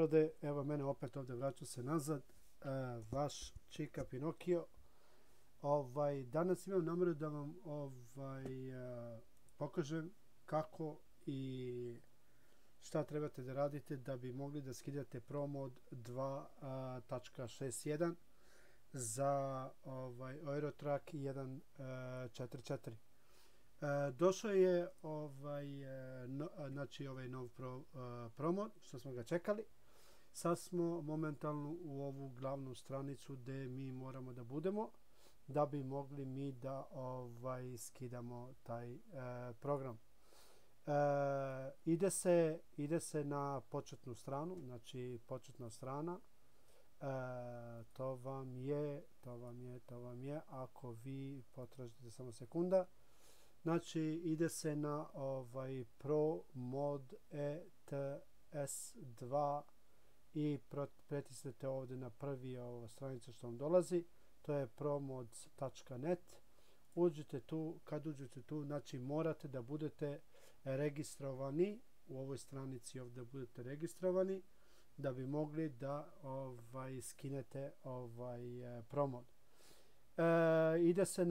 narode, evo mene opet ovdje, vraću se nazad, vaš Čika Pinokio. Danas imam namjeru da vam pokažem kako i šta trebate da radite da bi mogli da skidate ProMod 2.61 za Eurotrack 1.4.4. Došao je ovaj nov ProMod, što smo ga čekali. Sad smo momentalno u ovu glavnu stranicu gdje mi moramo da budemo da bi mogli mi da skidamo taj program. Ide se na početnu stranu, znači početna strana. To vam je, ako vi potražite samo sekunda. Znači ide se na ProMod ETS2 i pritisnete ovdje na prvi stranicu što vam dolazi. To je promod.net. Uđete tu, kad uđete tu, znači morate da budete registrovani u ovoj stranici, ovdje budete registrovani da bi mogli da skinete ProMod. Ide se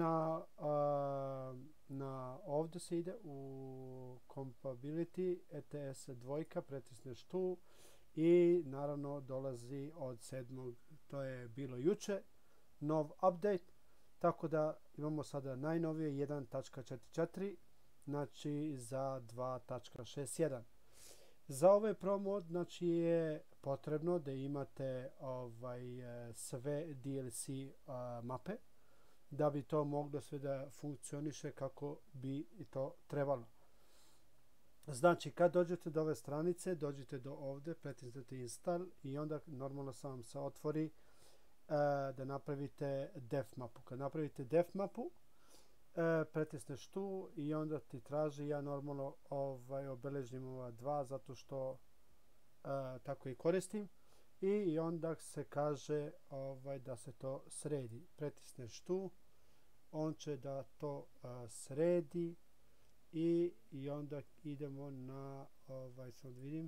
na ovdje se ide u Compatibility ETS 2, pritisneš tu i naravno dolazi od 7. to je bilo juče, nov update, tako da imamo sada najnovije 1.4.4, znači za 2.61. Za ovaj ProMod znači je potrebno da imate sve DLC mape da bi to moglo sve da funkcioniše kako bi to trebalo. Znači kad dođete do ove stranice, dođete do ovdje, pritisnete install i onda normalno sam se otvori da napravite def mapu. Kad napravite def mapu, pritisneš tu i onda ti traži, ja normalno obeležim ova dva zato što tako i koristim, i onda se kaže da se to sredi. Pritisneš tu, on će da to sredi i onda idemo na sad vidim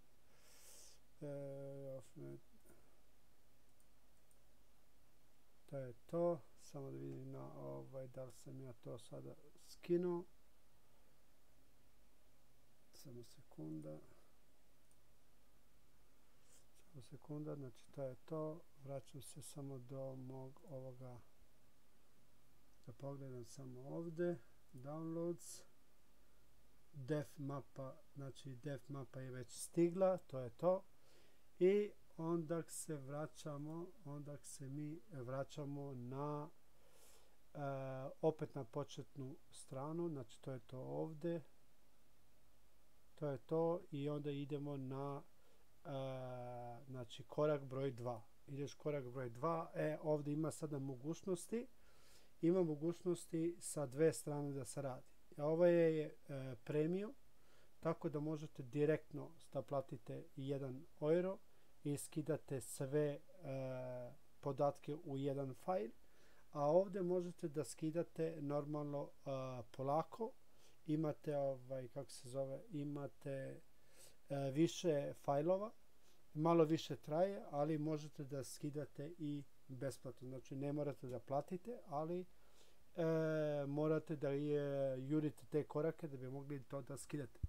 to je to, samo da vidim na da li sam ja to sada skinuo, samo sekunda, znači to je to. Vraćam se samo do mog ovoga da pogledam samo ovdje, downloads, def mapa, znači def mapa je već stigla, to je to, i onda se mi vraćamo na opet na početnu stranu, znači to je to ovdje, to je to, i onda idemo na znači korak broj 2. Ideš korak broj 2, ovdje ima sada mogućnosti, sa dve strane da se radi. Ovo je premium, tako da možete direktno da platite 1 euro i skidate sve podatke u jedan fajl, a ovdje možete da skidate normalno polako. Imate imate više fajlova, malo više traje, ali možete da skidate i besplatno. Znači ne morate da platite, ali morate da jurite te korake da bi mogli to da skidate.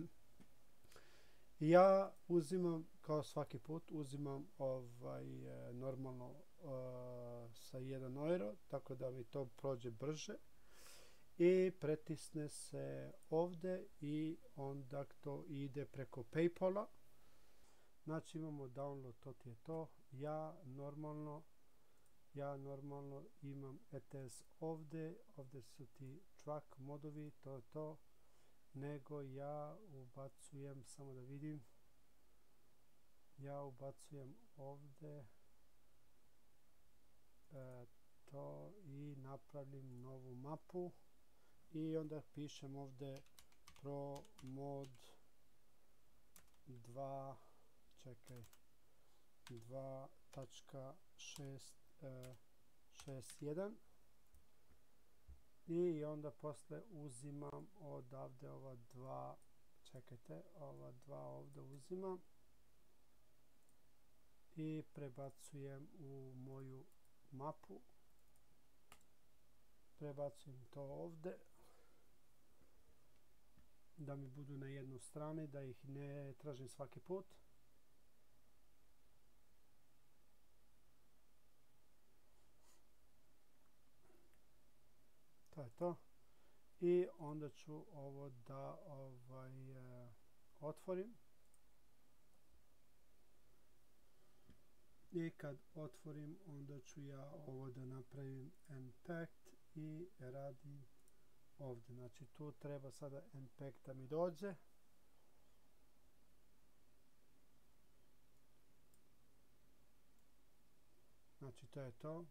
Ja uzimam, kao svaki put, uzimam normalno sa 1 euro, tako da mi to prođe brže, i pritisne se ovdje i onda to ide preko PayPala. Znači imamo download, to ti je to. Ja normalno imam ETS ovdje su ti track modovi, to je to, nego ja ubacujem, samo da vidim, ja ubacujem ovdje to i napravim novu mapu i onda pišem ovdje ProMod 2.61 i onda posle uzimam odavde ova dva, ova dva ovdje uzimam i prebacujem u moju mapu. Prebacujem to ovdje da mi budu na jednu strani, da ih ne tražim svaki put. To je to. I onda ću ovo da otvorim. I kad otvorim, onda ću ja ovo da napravim unpacked i radim ovdje. Znači tu treba sada unpacked da mi dođe. Znači to je to.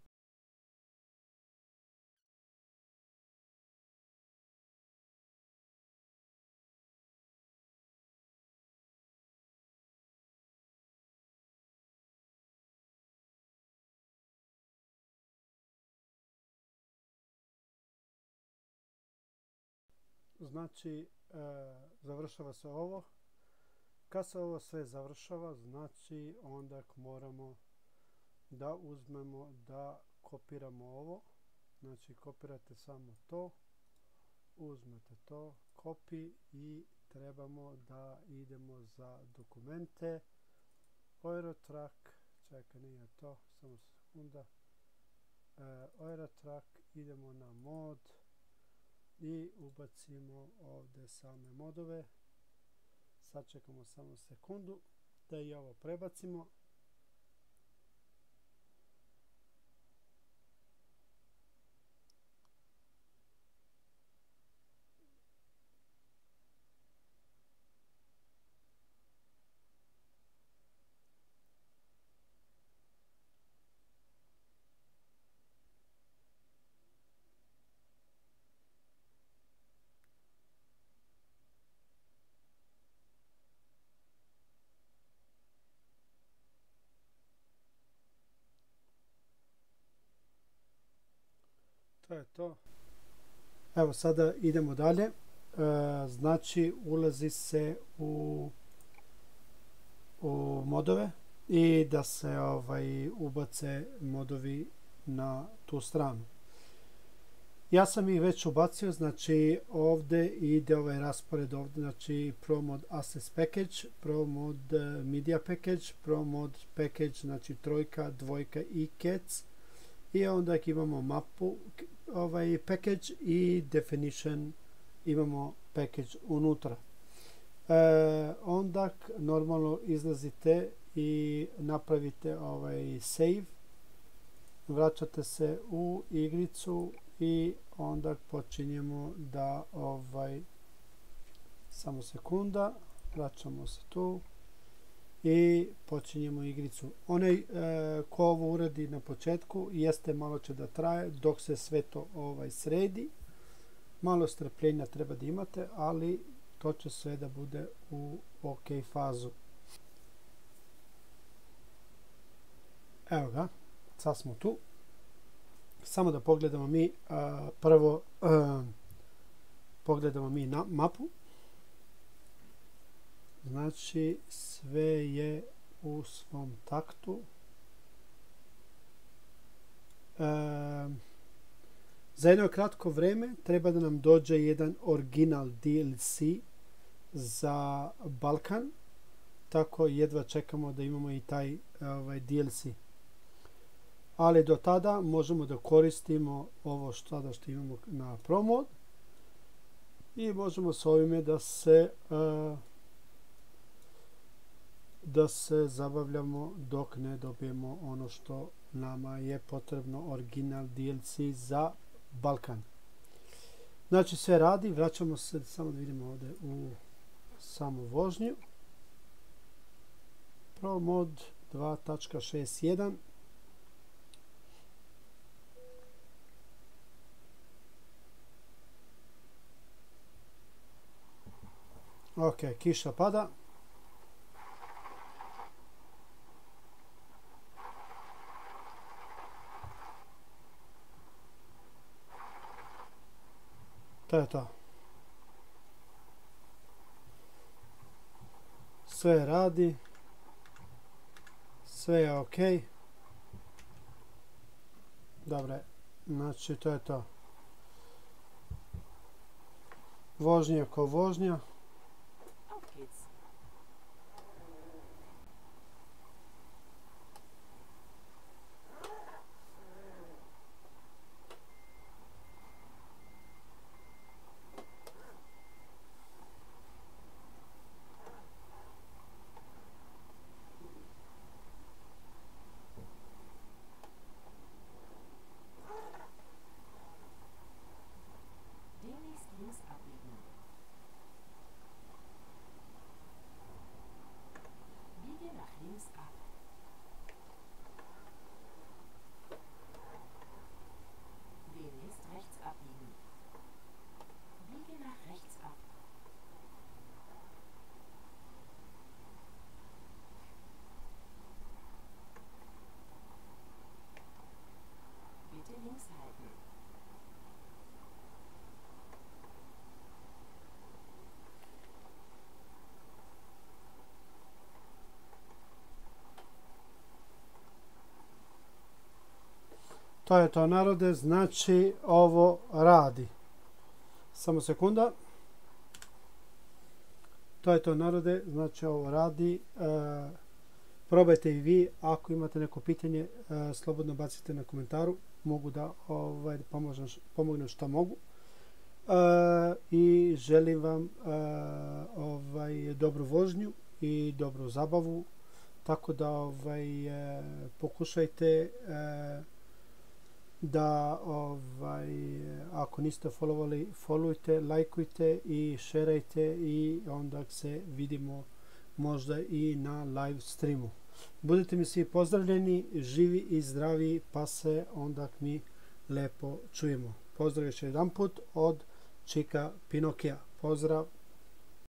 Znači završava se ovo. Kad se ovo sve završava, znači onda moramo da uzmemo da kopiramo ovo. Znači kopirate samo to, uzmete to, copy i trebamo da idemo za dokumente. Eurotrack, čekaj, nije to, samo sekunda. Eurotrack, idemo na mod i ubacimo ovdje same modove. Sad čekamo samo sekundu da i ovo prebacimo. To je to. Evo sada idemo dalje. Znači ulazi se u modove i da se ubace modovi na tu stranu. Ja sam ih već ubacio, znači ovdje ide ovaj raspored ovdje, znači ProMod Assets Package, ProMod Media Package, ProMod Package, znači trojka, dvojka i cats. I onda imamo mapu package i definition imamo package unutra. Onda normalno izlazite i napravite save, vraćate se u igricu i onda počinjemo da samo sekunda, vraćamo se tu i počinjemo igricu. Onaj ko ovo uradi na početku, jeste malo će da traje dok se sve to sredi. Malo strpljenja treba da imate, ali to će sve da bude u OK fazu. Evo ga, sad smo tu. Samo da pogledamo mi prvo pogledamo mi na mapu. Znači sve je u svom taktu. Za jedno kratko vreme treba da nam dođe jedan original DLC za Balkan. Tako jedva čekamo da imamo i taj DLC. Ali do tada možemo da koristimo ovo što imamo na ProMod i možemo s ovime da se zabavljamo dok ne dobijemo ono što nama je potrebno, original DLC za Balkan. Znači sve radi, vraćamo se, samo da vidimo ovdje u samu vožnju. ProMod 2.6.1. Ok, kiša pada. To je to. Sve radi. Sve je ok. Dobre, znači to je to. Vožnja ko vožnja. Auf geht's. Demnächst links abbiegen. Biege nach links ab. Demnächst rechts abbiegen. Biege nach rechts ab. Bitte links halten. To je to, narode, znači ovo radi. Samo sekunda. To je to, narode, znači ovo radi. Probajte i vi, ako imate neko pitanje, slobodno bacite na komentaru. Mogu da pomognem što mogu. I želim vam dobru vožnju i dobru zabavu. Tako da pokušajte da ako niste followali, followujte, lajkujte i šerajte i onda se vidimo možda i na live streamu. Budite mi svi pozdravljeni, živi i zdravi, pa se onda mi lepo čujemo. Pozdrav još jedan put od Čika Pinokija. Pozdrav!